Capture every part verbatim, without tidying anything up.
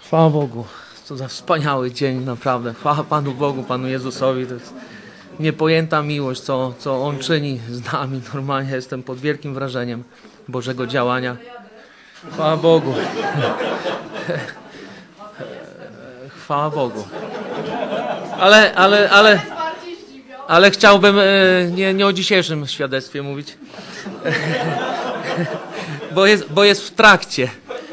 Chwała Bogu. Co za wspaniały dzień, naprawdę. Chwała Panu Bogu, Panu Jezusowi. To jest niepojęta miłość, co, co On czyni z nami. Normalnie jestem pod wielkim wrażeniem Bożego działania. Chwała Bogu. Chwała Bogu. Ale, ale, ale, ale chciałbym nie, nie o dzisiejszym świadectwie mówić. Bo jest, bo jest w trakcie.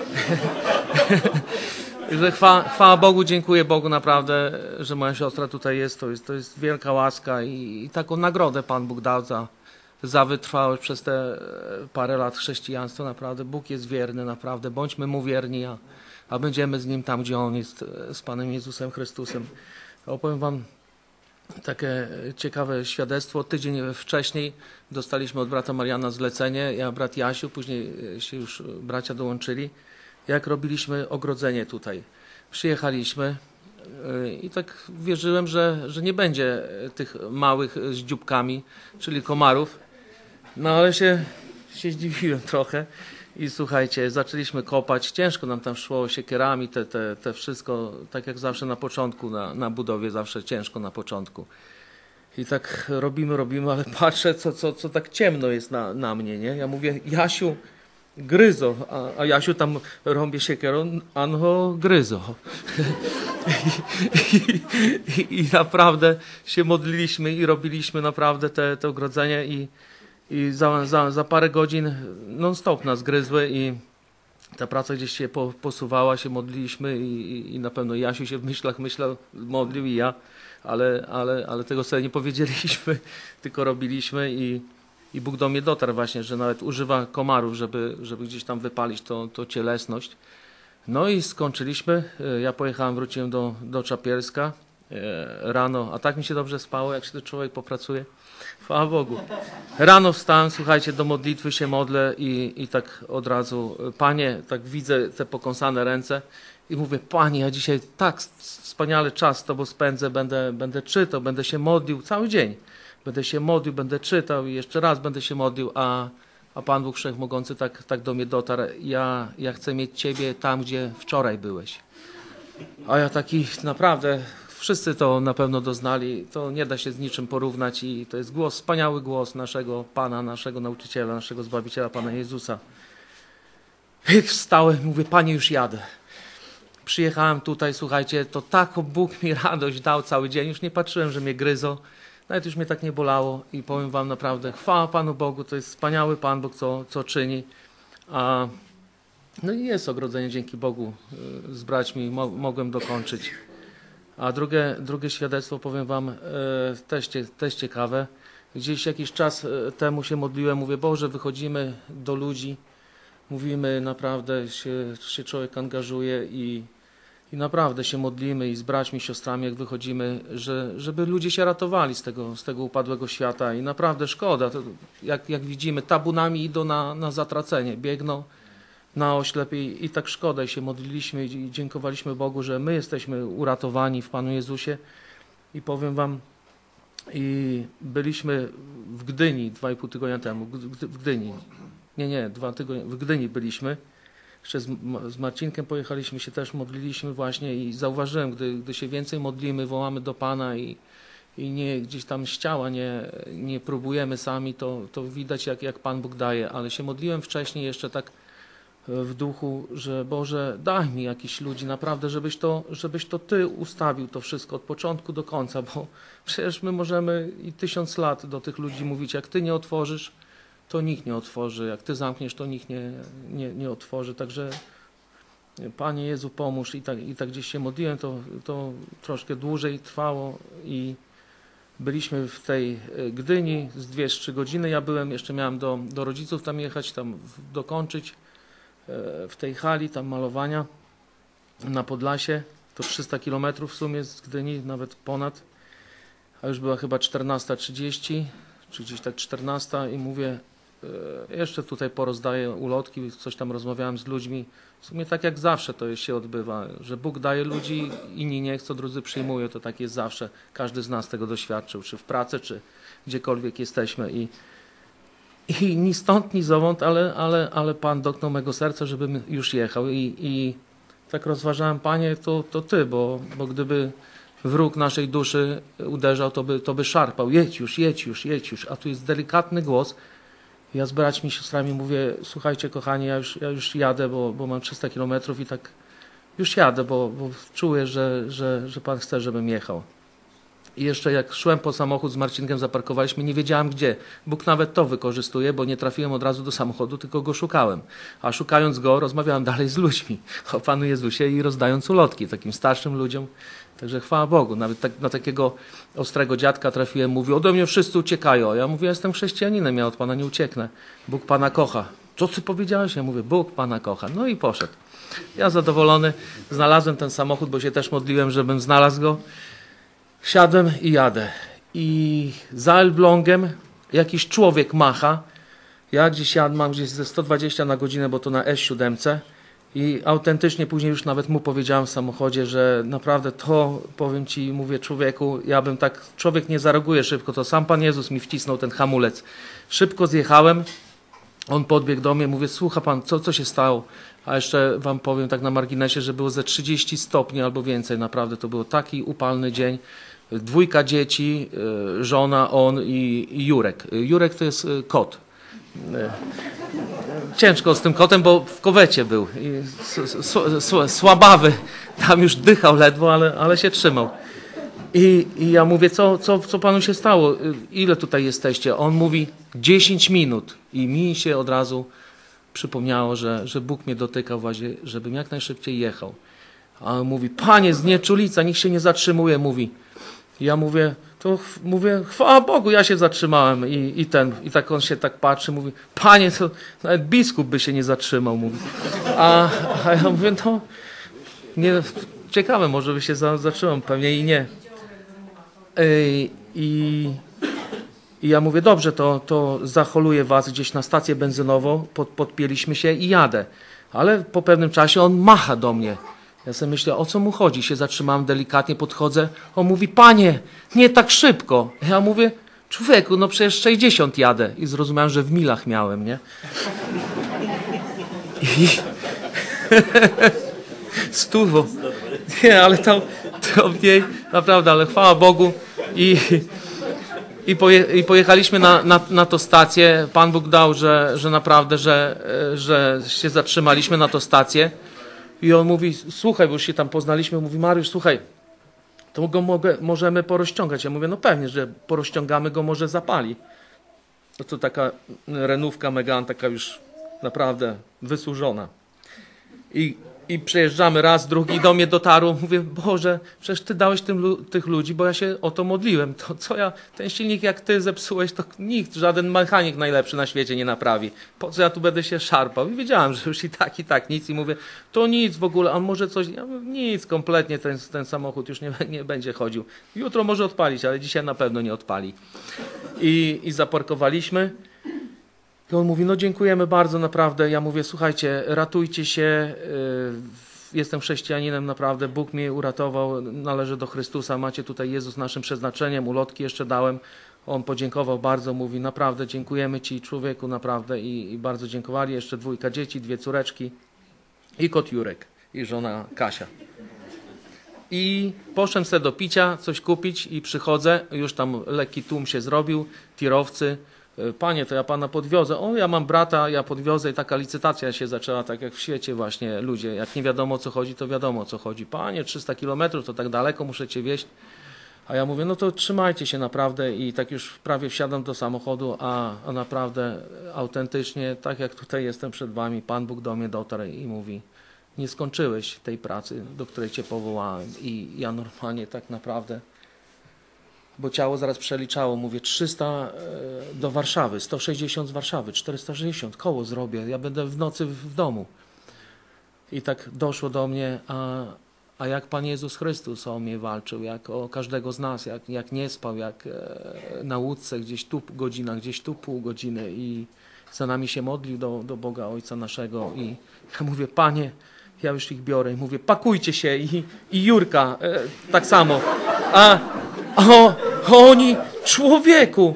Że chwa, chwała Bogu, dziękuję Bogu naprawdę, że moja siostra tutaj jest. To jest, to jest wielka łaska i, i taką nagrodę Pan Bóg dał za, za wytrwałość przez te parę lat chrześcijaństwa. Naprawdę Bóg jest wierny, naprawdę. Bądźmy Mu wierni, a, a będziemy z Nim tam, gdzie On jest, z Panem Jezusem Chrystusem. Opowiem Wam takie ciekawe świadectwo. Tydzień wcześniej dostaliśmy od brata Mariana zlecenie, ja, brat Jasiu, później się już bracia dołączyli, jak robiliśmy ogrodzenie tutaj. Przyjechaliśmy i tak wierzyłem, że, że nie będzie tych małych z dzióbkami, czyli komarów. No ale się, się zdziwiłem trochę i słuchajcie, zaczęliśmy kopać. Ciężko nam tam szło siekierami, te, te, te wszystko, tak jak zawsze na początku, na, na budowie zawsze ciężko na początku. I tak robimy, robimy, ale patrzę, co, co, co tak ciemno jest na, na mnie, nie? Ja mówię, Jasiu, gryzo, a, a Jasiu tam rąbie siekierą, anho gryzo. I, i, I naprawdę się modliliśmy i robiliśmy naprawdę te, te ogrodzenie i, i za, za, za parę godzin non stop nas gryzły i ta praca gdzieś się po, posuwała, się modliliśmy i, i, i na pewno Jasiu się w myślach myślał, modlił i ja, ale, ale, ale tego sobie nie powiedzieliśmy, tylko robiliśmy i I Bóg do mnie dotarł właśnie, że nawet używa komarów, żeby, żeby gdzieś tam wypalić to, to cielesność. No i skończyliśmy. Ja pojechałem, wróciłem do, do Czapielska rano, a tak mi się dobrze spało, jak się to człowiek popracuje. Chwała Bogu. Rano wstałem, słuchajcie, do modlitwy się modlę i, i tak od razu, Panie, tak widzę te pokąsane ręce i mówię, Panie, ja dzisiaj tak wspaniały czas z Tobą spędzę, będę, będę czytał, będę się modlił cały dzień. Będę się modlił, będę czytał i jeszcze raz będę się modlił, a, a Pan Bóg Wszechmogący tak, tak do mnie dotarł. Ja, ja chcę mieć Ciebie tam, gdzie wczoraj byłeś. A ja taki naprawdę, wszyscy to na pewno doznali, to nie da się z niczym porównać i to jest głos, wspaniały głos naszego Pana, naszego nauczyciela, naszego Zbawiciela, Pana Jezusa. I wstałem, mówię, Panie, już jadę. Przyjechałem tutaj, słuchajcie, to tak Bóg mi radość dał cały dzień, już nie patrzyłem, że mnie gryzą. Nawet już mnie tak nie bolało i powiem Wam naprawdę, chwała Panu Bogu, to jest wspaniały Pan Bóg, co, co czyni. A, no i jest ogrodzenie, dzięki Bogu, z braćmi mo, mogłem dokończyć. A drugie, drugie świadectwo, powiem Wam, e, też, też ciekawe. Gdzieś jakiś czas temu się modliłem, mówię, Boże, wychodzimy do ludzi, mówimy, naprawdę się, się człowiek angażuje i I naprawdę się modlimy i z braćmi, siostrami, jak wychodzimy, że, żeby ludzie się ratowali z tego, z tego upadłego świata. I naprawdę szkoda, to jak, jak widzimy, tabunami idą na, na zatracenie, biegną na oślep i, i tak szkoda. I się modliliśmy i dziękowaliśmy Bogu, że my jesteśmy uratowani w Panu Jezusie. I powiem Wam, i byliśmy w Gdyni dwa i pół tygodnia temu, w Gdyni, nie, nie, dwa tygodnie, w Gdyni byliśmy. Jeszcze z, z Marcinkiem pojechaliśmy, się też modliliśmy właśnie i zauważyłem, gdy, gdy się więcej modlimy, wołamy do Pana i, i nie gdzieś tam z ciała nie, nie próbujemy sami, to, to widać jak, jak Pan Bóg daje, ale się modliłem wcześniej jeszcze tak w duchu, że Boże, daj mi jakichś ludzi naprawdę, żebyś to, żebyś to Ty ustawił to wszystko od początku do końca, bo przecież my możemy i tysiąc lat do tych ludzi mówić, jak Ty nie otworzysz, to nikt nie otworzy. Jak Ty zamkniesz, to nikt nie, nie, nie otworzy. Także Panie Jezu, pomóż. I tak, i tak gdzieś się modliłem, to, to troszkę dłużej trwało i byliśmy w tej Gdyni z dwie, trzy godziny. Ja byłem, jeszcze miałem do, do rodziców tam jechać, tam dokończyć w tej hali, tam malowania na Podlasie. To trzysta kilometrów w sumie z Gdyni, nawet ponad. A już była chyba czternasta trzydzieści, czy gdzieś tak czternasta i mówię, jeszcze tutaj porozdaję ulotki, coś tam rozmawiałem z ludźmi. W sumie tak jak zawsze to się odbywa, że Bóg daje ludzi, inni nie chcą, drudzy przyjmują. To tak jest zawsze. Każdy z nas tego doświadczył, czy w pracy, czy gdziekolwiek jesteśmy. I, i ni stąd, ni zowąd, ale, ale, ale Pan dotknął mego serca, żebym już jechał. I, i tak rozważałem, Panie, to, to Ty, bo, bo gdyby wróg naszej duszy uderzał, to by, to by szarpał. Jedź już, jedź już, jedź już. A tu jest delikatny głos. Ja z braćmi, siostrami mówię, słuchajcie kochani, ja już, ja już jadę, bo, bo mam trzysta kilometrów i tak już jadę, bo, bo czuję, że, że, że Pan chce, żebym jechał. I jeszcze jak szłem po samochód z Marcinkiem, zaparkowaliśmy, nie wiedziałem gdzie. Bóg nawet to wykorzystuje, bo nie trafiłem od razu do samochodu, tylko go szukałem. A szukając go, rozmawiałem dalej z ludźmi o Panu Jezusie i rozdając ulotki takim starszym ludziom. Także chwała Bogu. Nawet tak, na takiego ostrego dziadka trafiłem, mówił, ode mnie wszyscy uciekają. Ja mówię, jestem chrześcijaninem, ja od Pana nie ucieknę. Bóg Pana kocha. Co Ty powiedziałeś? Ja mówię, Bóg Pana kocha. No i poszedł. Ja zadowolony, znalazłem ten samochód, bo się też modliłem, żebym znalazł go. Siadłem i jadę. I za Elblągiem jakiś człowiek macha. Ja gdzieś jadę, mam gdzieś ze sto dwadzieścia na godzinę, bo to na S siedem. I autentycznie później już nawet mu powiedziałem w samochodzie, że naprawdę to, powiem Ci, mówię człowieku, ja bym tak, człowiek nie zareaguje szybko, to sam Pan Jezus mi wcisnął ten hamulec. Szybko zjechałem, on podbiegł do mnie, mówię, słucha Pan, co, co się stało? A jeszcze Wam powiem tak na marginesie, że było ze trzydzieści stopni albo więcej, naprawdę to był taki upalny dzień. Dwójka dzieci, żona, on i, i Jurek. Jurek to jest kot. Ciężko z tym kotem, bo w kowecie był. I słabawy, tam już dychał ledwo, ale, ale się trzymał. I, i ja mówię, co, co, co Panu się stało? Ile tutaj jesteście? On mówi, dziesięć minut. I mi się od razu przypomniało, że, że Bóg mnie dotykał właśnie, żebym jak najszybciej jechał. A on mówi, Panie, znieczulica, nikt się nie zatrzymuje, mówi. I ja mówię, to mówię, chwała Bogu, ja się zatrzymałem. I, i ten, i tak on się tak patrzy, mówi, Panie, to nawet biskup by się nie zatrzymał, mówi. A, a ja mówię, no, nie, ciekawe, może by się zatrzymał, pewnie i nie. I, i, i ja mówię, dobrze, to, to zaholuję was gdzieś na stację benzynową, pod, podpięliśmy się i jadę. Ale po pewnym czasie on macha do mnie. Ja sobie myślę, o co mu chodzi? Się zatrzymałem, delikatnie podchodzę. On mówi, Panie, nie tak szybko. Ja mówię, człowieku, no przecież sześćdziesiąt jadę. I zrozumiałem, że w milach miałem, nie? I... Stuwo. Nie, ale tam, to mniej, naprawdę, ale chwała Bogu. I, i, poje, i pojechaliśmy na, na, na tą stację. Pan Bóg dał, że, że naprawdę, że, że się zatrzymaliśmy na tą stację. I on mówi, słuchaj, bo już się tam poznaliśmy, mówi, Mariusz, słuchaj, to go mogę, możemy porozciągać. Ja mówię, no pewnie, że porozciągamy go, może zapali. No to taka renówka Megane, taka już naprawdę wysłużona. I, i przejeżdżamy raz, drugi, do mnie dotarło, mówię, Boże, przecież Ty dałeś tym, tych ludzi, bo ja się o to modliłem. To co ja, ten silnik jak Ty zepsułeś, to nikt, żaden mechanik najlepszy na świecie nie naprawi. Po co ja tu będę się szarpał? I wiedziałem, że już i tak, i tak, nic. I mówię, to nic w ogóle, a może coś, ja mówię, nic, kompletnie ten, ten samochód już nie, nie będzie chodził. Jutro może odpalić, ale dzisiaj na pewno nie odpali. I, i zaparkowaliśmy. I on mówi, no dziękujemy bardzo, naprawdę. Ja mówię, słuchajcie, ratujcie się, yy, jestem chrześcijaninem, naprawdę, Bóg mnie uratował, należę do Chrystusa, macie tutaj Jezus naszym przeznaczeniem, ulotki jeszcze dałem. On podziękował bardzo, mówi, naprawdę dziękujemy Ci, człowieku, naprawdę. I, i bardzo dziękowali, jeszcze dwójka dzieci, dwie córeczki i kot Jurek i żona Kasia. I poszedłem sobie do picia, coś kupić i przychodzę, już tam lekki tłum się zrobił, tirowcy. Panie, to ja Pana podwiozę. O, ja mam brata, ja podwiozę i taka licytacja się zaczęła, tak jak w świecie właśnie ludzie. Jak nie wiadomo o co chodzi, to wiadomo o co chodzi. Panie, trzysta kilometrów, to tak daleko, muszę Cię wieźć. A ja mówię, no to trzymajcie się naprawdę i tak już prawie wsiadam do samochodu, a, a naprawdę autentycznie, tak jak tutaj jestem przed Wami, Pan Bóg do mnie dotarł i mówi, nie skończyłeś tej pracy, do której Cię powołałem. I ja normalnie tak naprawdę... Bo ciało zaraz przeliczało, mówię trzysta do Warszawy, sto sześćdziesiąt z Warszawy, czterysta sześćdziesiąt, koło zrobię, ja będę w nocy w domu. I tak doszło do mnie, a, a jak Pan Jezus Chrystus o mnie walczył, jak o każdego z nas, jak, jak nie spał, jak e, na łódce gdzieś tu godzina, gdzieś tu pół godziny i za nami się modlił do, do Boga Ojca naszego i ja mówię, Panie, ja już ich biorę i mówię, pakujcie się i, i Jurka e, tak samo. A O, oni, człowieku,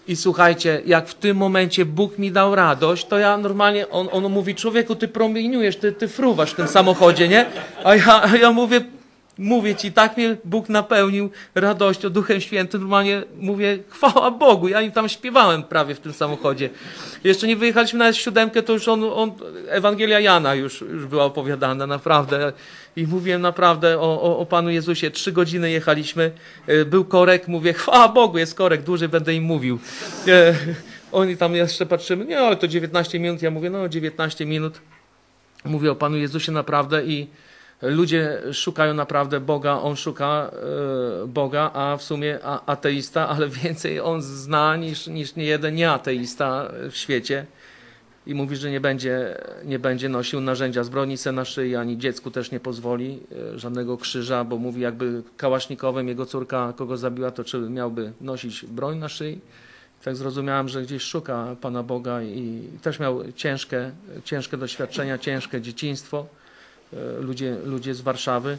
I słuchajcie, jak w tym momencie Bóg mi dał radość, to ja normalnie, on, on mówi, człowieku, ty promieniujesz, ty, ty fruwasz w tym samochodzie, nie? A ja, a ja mówię, mówię ci, tak mnie Bóg napełnił radością, Duchem Świętym, normalnie mówię, chwała Bogu, ja im tam śpiewałem prawie w tym samochodzie. Jeszcze nie wyjechaliśmy nawet w siódemkę, to już on, on Ewangelia Jana już, już była opowiadana, naprawdę. I mówiłem naprawdę o, o, o Panu Jezusie. Trzy godziny jechaliśmy, był korek, mówię, chwała Bogu, jest korek, dłużej będę im mówił. E, oni tam jeszcze patrzymy, nie, ale to dziewiętnaście minut, ja mówię, no dziewiętnaście minut. Mówię o Panu Jezusie naprawdę i ludzie szukają naprawdę Boga, on szuka e, Boga, a w sumie a, ateista, ale więcej on zna niż, niż nie jeden nieateista w świecie. I mówi, że nie będzie, nie będzie nosił narzędzia zbrodnicze na szyi, ani dziecku też nie pozwoli e, żadnego krzyża, bo mówi, jakby kałasznikowym jego córka kogo zabiła, to czy miałby nosić broń na szyi. Tak zrozumiałem, że gdzieś szuka Pana Boga i też miał ciężkie, ciężkie doświadczenia, ciężkie dzieciństwo. Ludzie, ludzie z Warszawy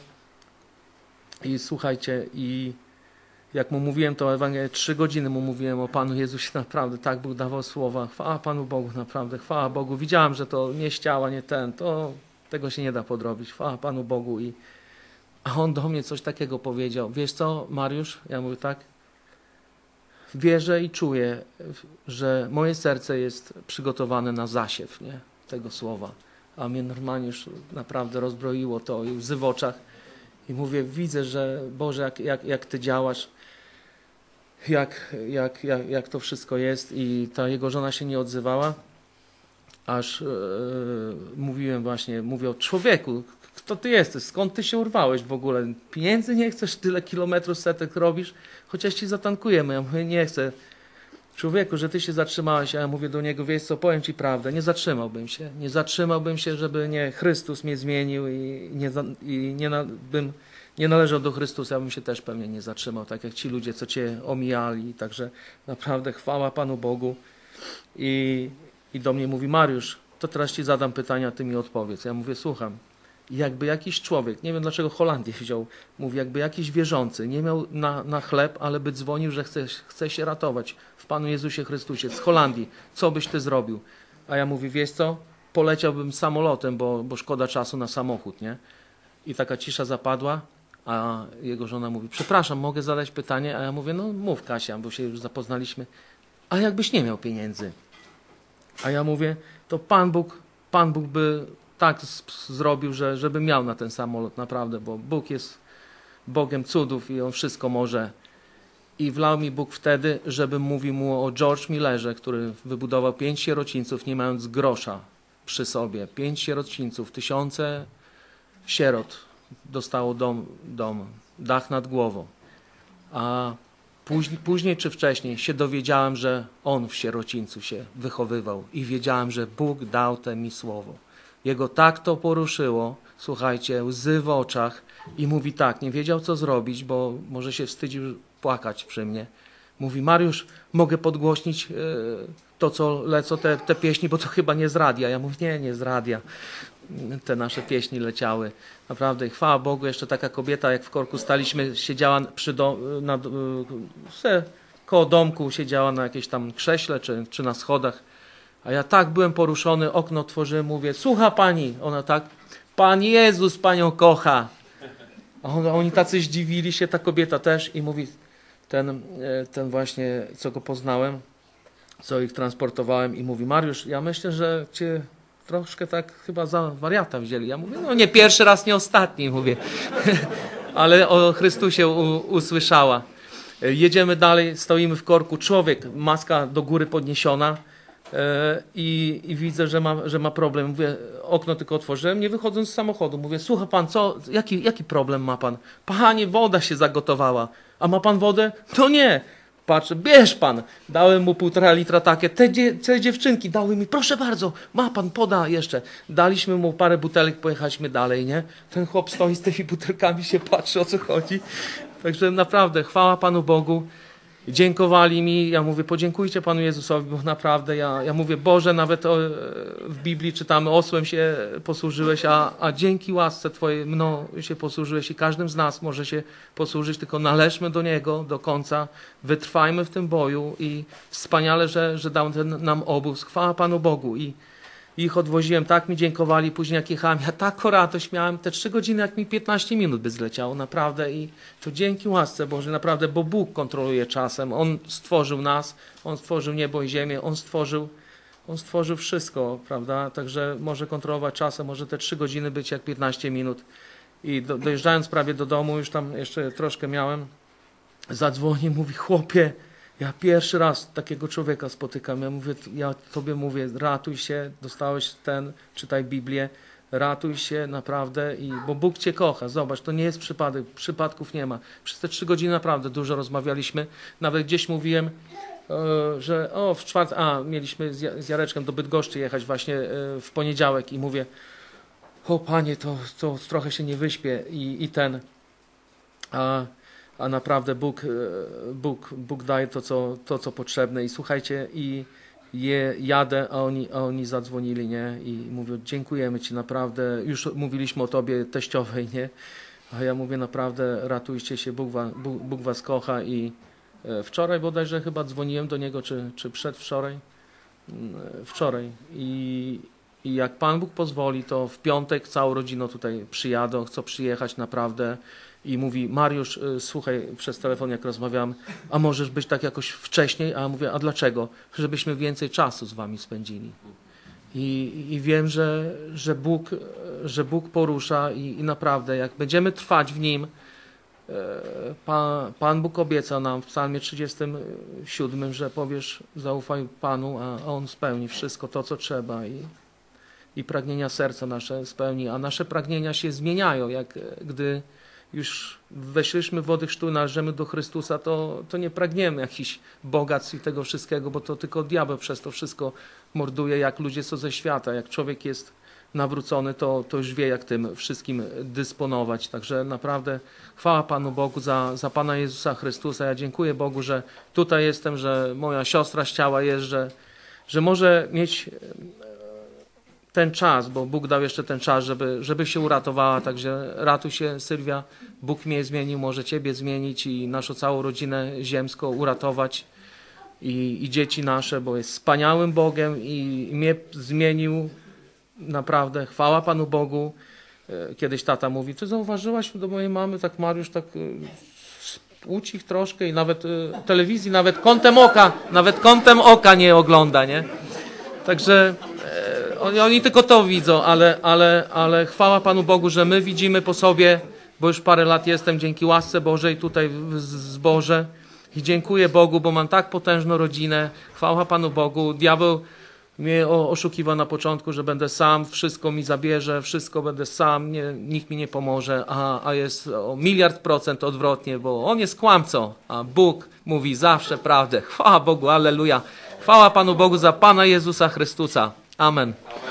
i słuchajcie, i jak mu mówiłem to Ewangelię, trzy godziny mu mówiłem o Panu Jezusie, naprawdę tak Bóg dawał słowa, chwała Panu Bogu, naprawdę, chwała Bogu, widziałem, że to nie ściała, nie ten, to tego się nie da podrobić, chwała Panu Bogu. I a on do mnie coś takiego powiedział, wiesz co, Mariusz, ja mówię tak, wierzę i czuję, że moje serce jest przygotowane na zasiew, nie, tego słowa. A mnie normalnie już naprawdę rozbroiło to i łzy w oczach. I mówię, widzę, że Boże, jak, jak, jak Ty działasz, jak, jak, jak, jak to wszystko jest. I ta jego żona się nie odzywała, aż e, mówiłem właśnie, mówię o człowieku, kto Ty jesteś, skąd Ty się urwałeś w ogóle? Pieniędzy nie chcesz, tyle kilometrów, setek robisz, chociaż Ci zatankujemy. Ja mówię, nie chcę. Człowieku, że Ty się zatrzymałeś, a ja mówię do niego, wiesz co, powiem Ci prawdę, nie zatrzymałbym się. Nie zatrzymałbym się, żeby nie Chrystus mnie zmienił i nie, i nie na, bym nie należał do Chrystusa, ja bym się też pewnie nie zatrzymał, tak jak ci ludzie, co Cię omijali. Także naprawdę chwała Panu Bogu. I, i do mnie mówi, Mariusz, to teraz Ci zadam pytania, Ty mi odpowiedz. Ja mówię, słucham. I jakby jakiś człowiek, nie wiem dlaczego Holandię wziął, mówi, jakby jakiś wierzący nie miał na, na chleb, ale by dzwonił, że chce, chce się ratować w Panu Jezusie Chrystusie z Holandii, co byś Ty zrobił? A ja mówię, wiesz co, poleciałbym samolotem, bo, bo szkoda czasu na samochód, nie? I taka cisza zapadła, a jego żona mówi, przepraszam, mogę zadać pytanie? A ja mówię, no mów Kasia, bo się już zapoznaliśmy. A jakbyś nie miał pieniędzy? A ja mówię, to Pan Bóg, Pan Bóg by tak zrobił, że, żeby miał na ten samolot, naprawdę, bo Bóg jest Bogiem cudów i On wszystko może. I wlał mi Bóg wtedy, żebym mówił mu o George Millerze, który wybudował pięć sierocińców, nie mając grosza przy sobie. Pięć sierocińców, tysiące sierot dostało dom, dom, dach nad głową. A później, później czy wcześniej się dowiedziałem, że on w sierocińcu się wychowywał i wiedziałem, że Bóg dał te mi słowo. Jego tak to poruszyło, słuchajcie, łzy w oczach i mówi tak, nie wiedział co zrobić, bo może się wstydził płakać przy mnie. Mówi, Mariusz, mogę podgłośnić yy, to, co lecą te, te pieśni, bo to chyba nie z radia. Ja mówię, nie, nie z radia. Te nasze pieśni leciały. Naprawdę, chwała Bogu, jeszcze taka kobieta, jak w korku staliśmy, siedziała przy do, na, se, koło domku, siedziała na jakieś tam krześle czy, czy na schodach. A ja tak byłem poruszony, okno otworzyłem, mówię, słucha pani. Ona tak, Pan Jezus panią kocha. A on, oni tacy zdziwili się, ta kobieta też i mówi, ten, ten właśnie, co go poznałem, co ich transportowałem i mówi, Mariusz, ja myślę, że cię troszkę tak chyba za wariata wzięli. Ja mówię, no nie pierwszy raz, nie ostatni, mówię. Ale o Chrystusie u, usłyszała. Jedziemy dalej, stoimy w korku, człowiek, maska do góry podniesiona, I, i widzę, że ma, że ma problem. Mówię, okno tylko otworzyłem, nie wychodząc z samochodu. Mówię, słucha pan, co, jaki, jaki problem ma pan? Panie, woda się zagotowała. A ma pan wodę? To nie. Patrzę, bierz pan. Dałem mu półtora litra takie. Te, dzie, te dziewczynki dały mi, proszę bardzo, ma pan, poda jeszcze. Daliśmy mu parę butelek, pojechaliśmy dalej, nie? Ten chłop stoi z tymi butelkami, się patrzy, o co chodzi. Także naprawdę, chwała Panu Bogu. dziękowali mi. Ja mówię, podziękujcie Panu Jezusowi, bo naprawdę ja, ja mówię, Boże, nawet o, w Biblii czytamy, osłem się posłużyłeś, a, a dzięki łasce Twojej mną się posłużyłeś i każdym z nas może się posłużyć, tylko należmy do Niego do końca, wytrwajmy w tym boju i wspaniale, że, że dał ten nam obóz. Chwała Panu Bogu. I ich odwoziłem, tak mi dziękowali, później jak jechałem, ja taką radość miałem, te trzy godziny, jak mi piętnaście minut by zleciało, naprawdę. I to dzięki łasce Bożej, naprawdę, bo Bóg kontroluje czasem. On stworzył nas, On stworzył niebo i ziemię, On stworzył, On stworzył wszystko, prawda? Także może kontrolować czasem, może te trzy godziny być jak piętnaście minut. I do, dojeżdżając prawie do domu, już tam jeszcze troszkę miałem, zadzwoni, mówi, chłopie, ja pierwszy raz takiego człowieka spotykam. Ja mówię, ja tobie mówię, ratuj się, dostałeś ten, czytaj Biblię, ratuj się naprawdę, i, bo Bóg cię kocha. Zobacz, to nie jest przypadek, przypadków nie ma. Przez te trzy godziny naprawdę dużo rozmawialiśmy. Nawet gdzieś mówiłem, e, że o, w czwartek, a, mieliśmy z, z Jareczkiem do Bydgoszczy jechać właśnie e, w poniedziałek i mówię, o Panie, to, to trochę się nie wyśpię i, i ten, a A naprawdę Bóg, Bóg, Bóg daje to co, to, co potrzebne. I słuchajcie, i je, jadę, a oni, a oni zadzwonili, nie? I mówią, dziękujemy Ci naprawdę. Już mówiliśmy o Tobie teściowej, nie? A ja mówię, naprawdę ratujcie się, Bóg, wa, Bóg, Bóg Was kocha. I wczoraj bodajże chyba dzwoniłem do Niego, czy, czy przedwczoraj? Wczoraj. I, I jak Pan Bóg pozwoli, to w piątek całą rodziną tutaj przyjadą, chcą przyjechać naprawdę. I mówi, Mariusz, słuchaj, przez telefon jak rozmawiam, a możesz być tak jakoś wcześniej? A ja mówię, a dlaczego? Żebyśmy więcej czasu z wami spędzili. I, i wiem, że, że, Bóg, że Bóg porusza i, i naprawdę, jak będziemy trwać w Nim, Pan, Pan Bóg obiecał nam w psalmie trzydziestym siódmym, że powiesz, zaufaj Panu, a On spełni wszystko to, co trzeba. I, i pragnienia serca nasze spełni. A nasze pragnienia się zmieniają, jak gdy już weszliśmy w wody chrztu, należymy do Chrystusa, to, to nie pragniemy jakichś bogactw i tego wszystkiego, bo to tylko diabeł przez to wszystko morduje, jak ludzie są ze świata. Jak człowiek jest nawrócony, to, to już wie, jak tym wszystkim dysponować. Także naprawdę chwała Panu Bogu za, za Pana Jezusa Chrystusa. Ja dziękuję Bogu, że tutaj jestem, że moja siostra z ciała jest, że, że może mieć ten czas, bo Bóg dał jeszcze ten czas, żeby, żeby się uratowała, także ratuj się, Sylwia, Bóg mnie zmienił, może Ciebie zmienić i naszą całą rodzinę ziemską uratować i, i dzieci nasze, bo jest wspaniałym Bogiem i, i mnie zmienił naprawdę, chwała Panu Bogu. Kiedyś tata mówi, Ty zauważyłaś do mojej mamy, tak Mariusz, tak ucichł troszkę i nawet telewizji, nawet kątem oka, nawet kątem oka nie ogląda, nie? Także Oni, oni tylko to widzą, ale, ale, ale chwała Panu Bogu, że my widzimy po sobie, bo już parę lat jestem dzięki łasce Bożej tutaj w zborze i dziękuję Bogu, bo mam tak potężną rodzinę. Chwała Panu Bogu. Diabeł mnie oszukiwał na początku, że będę sam, wszystko mi zabierze, wszystko będę sam, nie, nikt mi nie pomoże, a, a jest o miliard procent odwrotnie, bo on jest kłamcą, a Bóg mówi zawsze prawdę. Chwała Bogu, alleluja. Chwała Panu Bogu za Pana Jezusa Chrystusa. Amen.